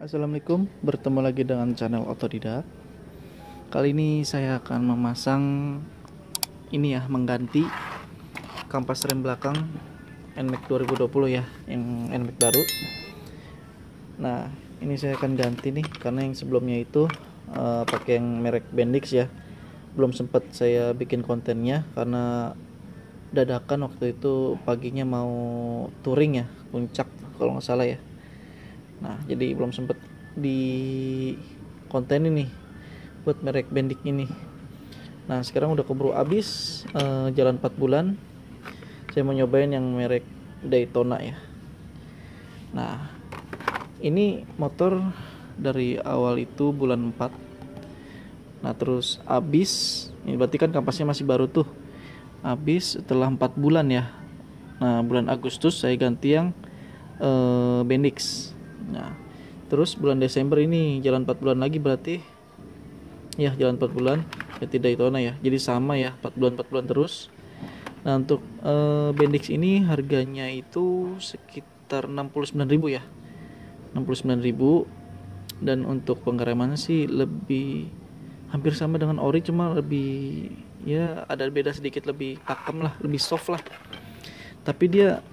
Assalamualaikum, bertemu lagi dengan channel Otodidak. Kali ini saya akan memasang mengganti kampas rem belakang NMAX 2020 ya, yang NMAX baru. Nah, ini saya akan ganti nih karena yang sebelumnya itu pakai yang merek Bendix ya. Belum sempat saya bikin kontennya karena dadakan waktu itu paginya mau touring ya, puncak kalau nggak salah ya. Nah, jadi belum sempet di konten ini buat merek Bendik ini. Nah, sekarang udah keburu habis jalan 4 bulan. Saya mau nyobain yang merek Daytona ya. Nah, ini motor dari awal itu bulan 4. Nah, terus habis. Ini berarti kan kampasnya masih baru tuh. Habis setelah 4 bulan ya. Nah, bulan Agustus saya ganti yang Bendix. Nah, terus bulan Desember ini jalan 4 bulan lagi berarti ya, jalan 4 bulan berarti Daytona ya. Jadi sama ya, 4 bulan terus. Nah, untuk Bendix ini harganya itu sekitar 69.000 ya. 69.000. Dan untuk pengeremannya sih lebih hampir sama dengan ori, cuma lebih ya ada beda sedikit, lebih pakem lah, lebih soft lah. Tapi dia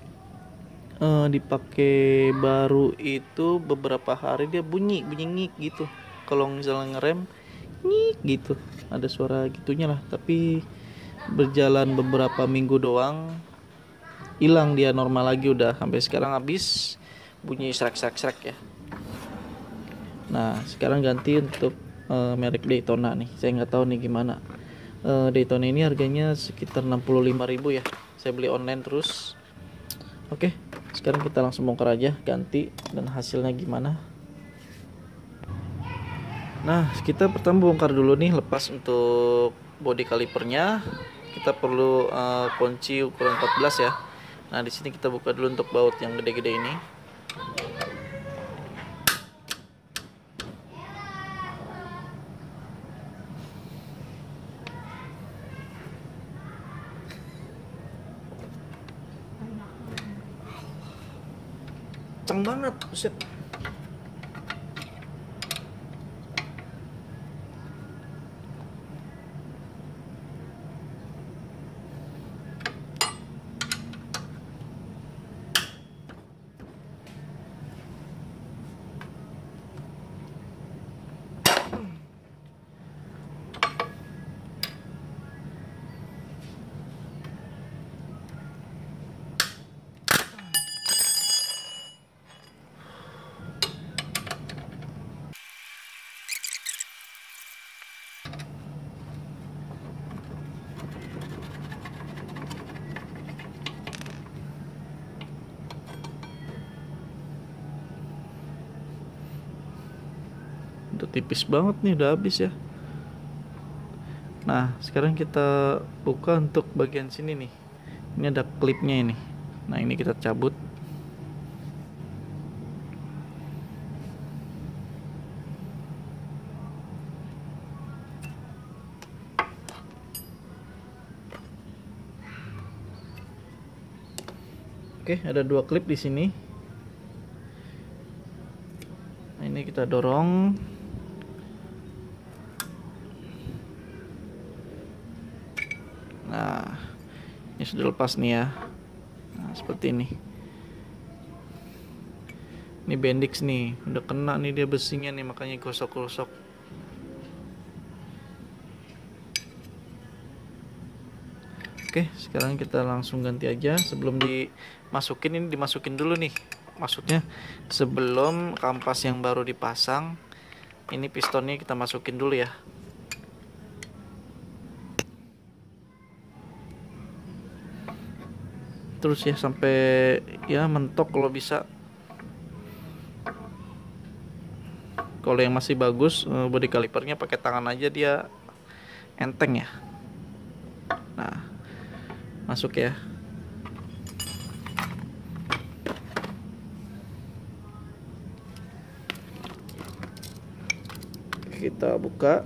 dipakai baru itu beberapa hari dia bunyi ngik gitu. Kalau misalnya ngerem ngik gitu, ada suara gitunya lah. Tapi berjalan beberapa minggu doang hilang, dia normal lagi udah. Sampai sekarang habis bunyi srek ya. Nah, sekarang ganti untuk merek Daytona nih. Saya nggak tahu nih gimana. Daytona ini harganya sekitar 65.000 ya. Saya beli online terus. Oke, sekarang kita langsung bongkar aja, ganti, dan hasilnya gimana. Nah, kita pertama bongkar dulu nih, lepas untuk body kalipernya. Kita perlu kunci ukuran 14 ya. Nah, di sini kita buka dulu untuk baut yang gede-gede ini. Kenceng banget, buset. Udah tipis banget nih, udah habis ya. Nah, sekarang kita buka untuk bagian sini nih. Ini ada klipnya ini. Nah, ini kita cabut. Oke, ada 2 klip di sini. Nah, ini kita dorong. Nah, ini sudah lepas nih ya. Nah, seperti ini. Ini Bendix nih, udah kena nih dia besinya nih, makanya gosok-gosok. Oke, sekarang kita langsung ganti aja. Sebelum dimasukin, ini dimasukin dulu nih. Maksudnya sebelum kampas yang baru dipasang, ini pistonnya kita masukin dulu ya. Terus ya sampai ya mentok kalau bisa. Kalau yang masih bagus body kalipernya pakai tangan aja, dia enteng ya. Nah, masuk ya. Kita buka.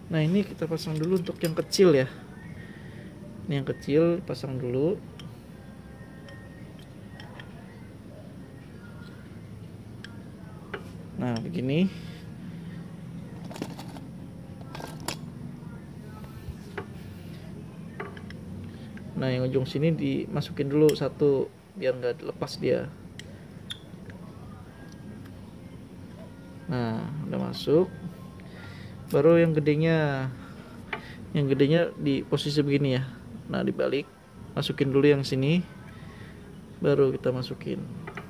Nah ini kita pasang dulu untuk yang kecil ya. Ini yang kecil pasang dulu. Nah begini. Nah yang ujung sini dimasukin dulu satu biar nggak lepas dia. Nah udah masuk. Baru yang gedenya di posisi begini ya. Nah dibalik, masukin dulu yang sini, baru kita masukin.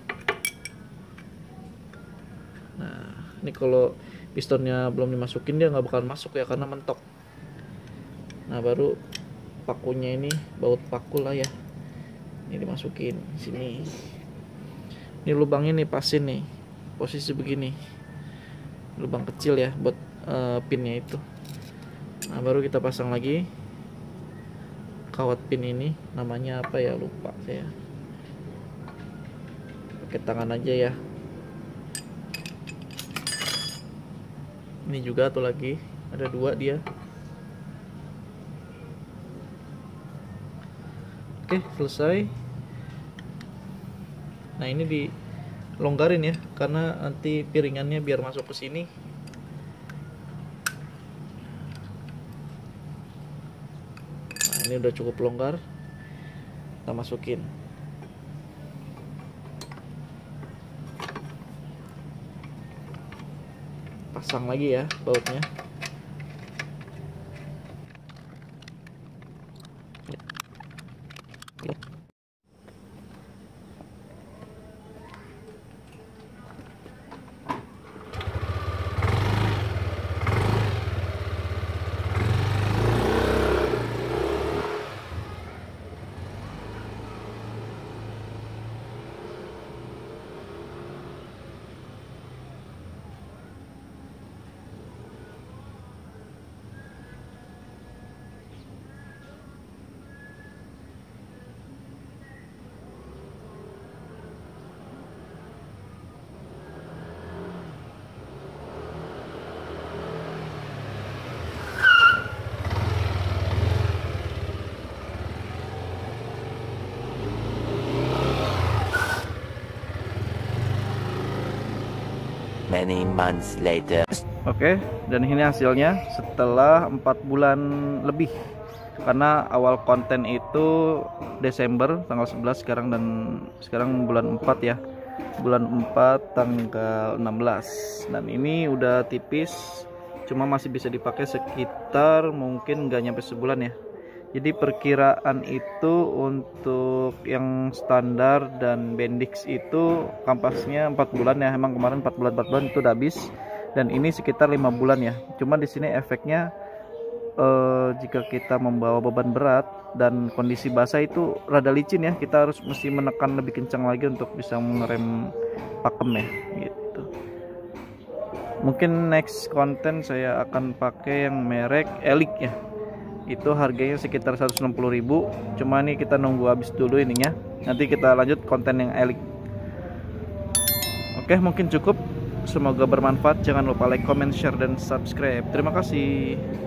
Nah ini kalau pistonnya belum dimasukin dia nggak bakal masuk ya karena mentok. Nah baru pakunya ini, baut paku lah ya, ini dimasukin sini. Ini lubangnya nih pasin nih, posisi begini, lubang kecil ya buat pinnya itu. Nah baru kita pasang lagi kawat pin ini, namanya apa ya lupa saya, pakai tangan aja ya. Ini juga tuh lagi ada dua dia. Oke selesai. Nah ini dilonggarin ya karena nanti piringannya biar masuk ke sini. Ini udah cukup longgar, kita masukin. Pasang lagi ya bautnya. Many months later. Oke, dan ini hasilnya setelah 4 bulan lebih. Karena awal konten itu Desember tanggal 11 sekarang, dan sekarang bulan 4 ya. Bulan 4 tanggal 16. Dan ini udah tipis, cuma masih bisa dipakai sekitar mungkin nggak nyampe sebulan ya. Jadi perkiraan itu untuk yang standar dan Bendix itu kampasnya 4 bulan ya. Emang kemarin 4 bulan itu udah habis, dan ini sekitar 5 bulan ya. Cuma di sini efeknya jika kita membawa beban berat dan kondisi basah itu rada licin ya, kita harus mesti menekan lebih kencang lagi untuk bisa mengerem pakem ya gitu. Mungkin next konten saya akan pakai yang merek Elik ya. Itu harganya sekitar 160.000. Cuma nih kita nunggu habis dulu ininya. Nanti kita lanjut konten yang Elik. Oke, mungkin cukup. Semoga bermanfaat. Jangan lupa like, comment, share, dan subscribe. Terima kasih.